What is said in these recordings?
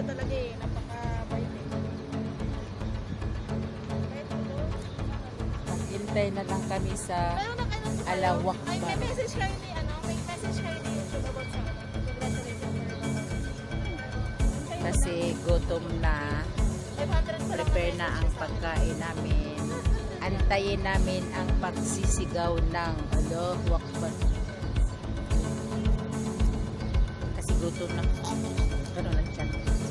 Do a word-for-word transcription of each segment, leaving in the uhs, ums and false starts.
talaga eh. Napaka-bait eh. Maghintay na lang kami sa Pero nag ano po kayo? Alawak May, may Bar. message kayo ni ano? May message kayo ni YouTube about sa ano? Congratulations. Kasi gutom na. five hundred pa lang Prepare ang na ang message sa pagkain namin. Antayin namin ang pagsisigaw ng Allahu Akbar. Kasi gutom na. Ganun lang siya.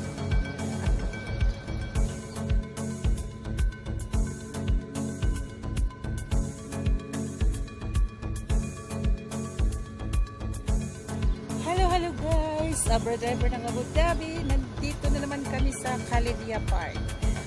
Hello, hello guys! Abra driver ng Abu Dhabi. Nandito na naman kami sa Khalidia Park.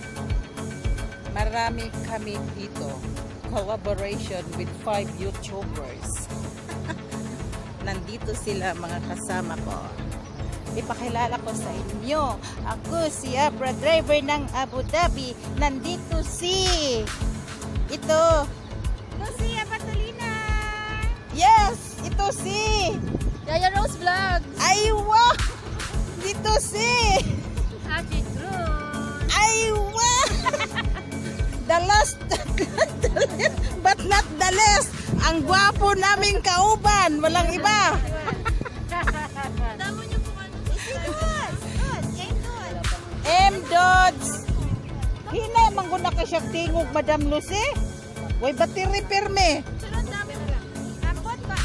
Marami kami dito. Collaboration with five YouTubers. Nandito sila mga kasama ko. Ipakilala ko sa inyo. Ako si Abra driver ng Abu Dhabi. Nandito si... Ito. Ito si Apatolina. Yes! Ito si... Yaya Rose Vlogs. Aywa! Dito si... Haji Cruz. Aywa! The last, but not the least, ang gwapo naming kauban, walang iba. Damo niyo kung ano. Good. Good. Yan good. M. Dodds. Hina, mangguna ka siya tingog, Madam Lucy. Way battery perme. Sunod dami na lang. Ambot ba?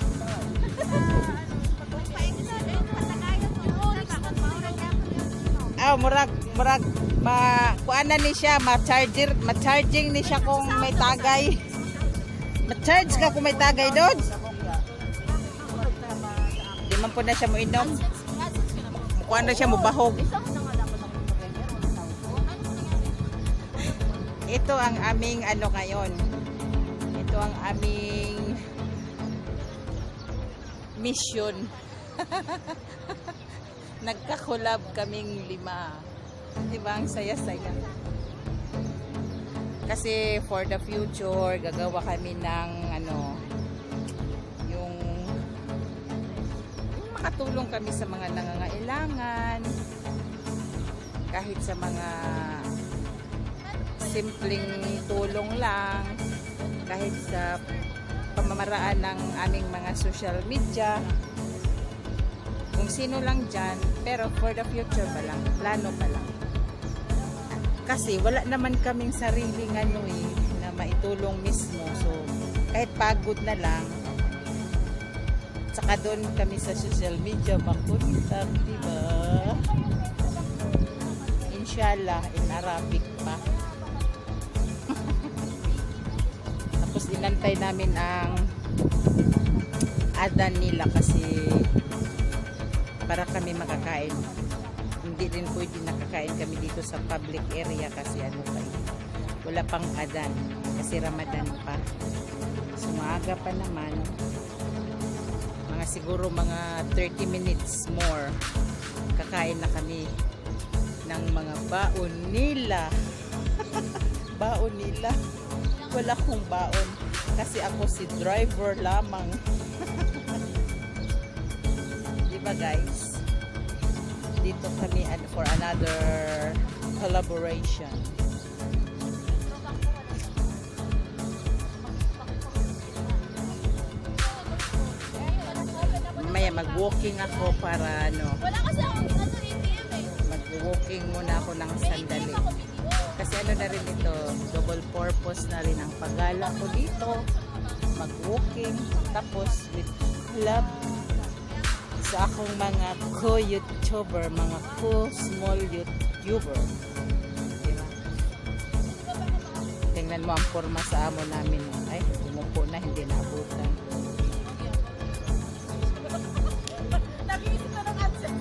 Aw, murag, murag, ma, kuana ni siya, ma-charger, ma-charging ni siya kung may tagay. Ma-charge ka kung may tagay, Dodds. Di man po na siya mo inom. Kuana siya mo bahog. Ito ang aming ano ngayon. Ito ang aming mission. Nagka-collab kaming lima. Diba? Ang saya-saya. Kasi for the future, gagawa kami ng ano, yung, yung makatulong kami sa mga nangangailangan. Kahit sa mga simpleng tulong lang. Kahit sa pamamaraan ng aming mga social media. Kung sino lang dyan, pero for the future pa lang, plano pa lang. Kasi wala naman kaming sariling ano eh, na maitulong mismo. So, kahit pagod na lang, saka doon kami sa social media makunta, diba? Inshallah, in Arabic pa. Tapos inantay namin ang adan nila kasi para kami makakain. Hindi rin pwede nakakain kami dito sa public area kasi ano pa eh. Wala pang adan kasi Ramadan pa. So maaga pa naman. Mga siguro mga thirty minutes more kakain na kami ng mga baon nila. Baon nila. Wala kong baon kasi ako si driver lamang. Guys, dito kami for another collaboration. Mamaya mag-walking ako para ano, Wala kasi akong ano A T M eh. mag-walking muna ako ng sandali. Kasi ano na rin ito, double purpose na rin ang paggala ko dito. Mag-walking, tapos with love sa akong mga co-YouTuber, mga co-small YouTuber. Diba? Tingnan mo ang forma sa amo namin. Ay, tumupo na, hindi naabutan. Nag-iisip na ng absent.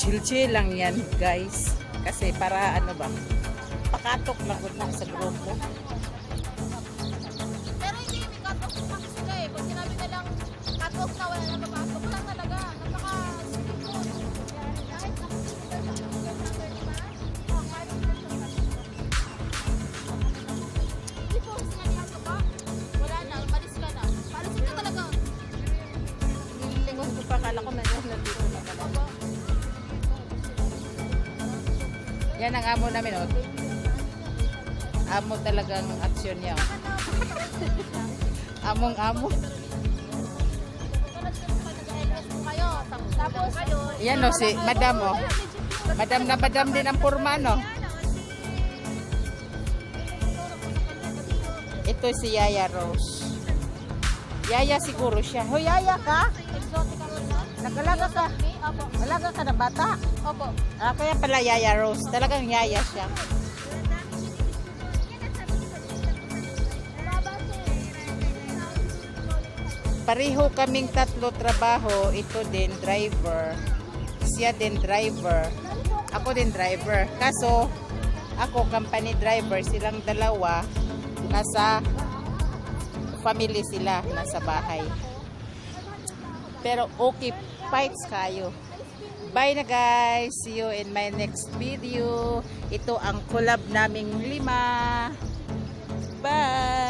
chill-chill lang yan, guys. Kasi para ano ba, pakatok lang ko na sa grupo. Pero hindi may cut-off kasi sila eh. Pag sinabi na lang cut-off na wala na papasok, wala talaga. Napaka-simple po. Kahit nakikita sa number, di ba? Oh, kahit hindi po, sinalihan ka ba? Wala na, umalis ka na. Paalisin ka talaga. Lingon ko pa, kala ko na yan nandito na pala. Opo. Yan ang amo namin, oh. Amo talagang aksyon niya, oh. Among amo. Tapos, Yan, oh, si Madam, oh. Madam na Madam din ang purma, no? Ito si Yaya Rose. Yaya siguro siya. Hoy, Yaya ka? Nagalaga ka? Opo. Alaga ka ng bata? Opo. Ah, kaya pala Yaya Rose. Talagang Yaya siya. Pareho kaming tatlo trabaho. Ito din driver. Siya din driver. Ako din driver. Kaso, ako company driver. Silang dalawa. Nasa family sila. Nasa bahay. Pero okay. Fights kayo. Bye na guys. See you in my next video. Ito ang collab naming lima. Bye.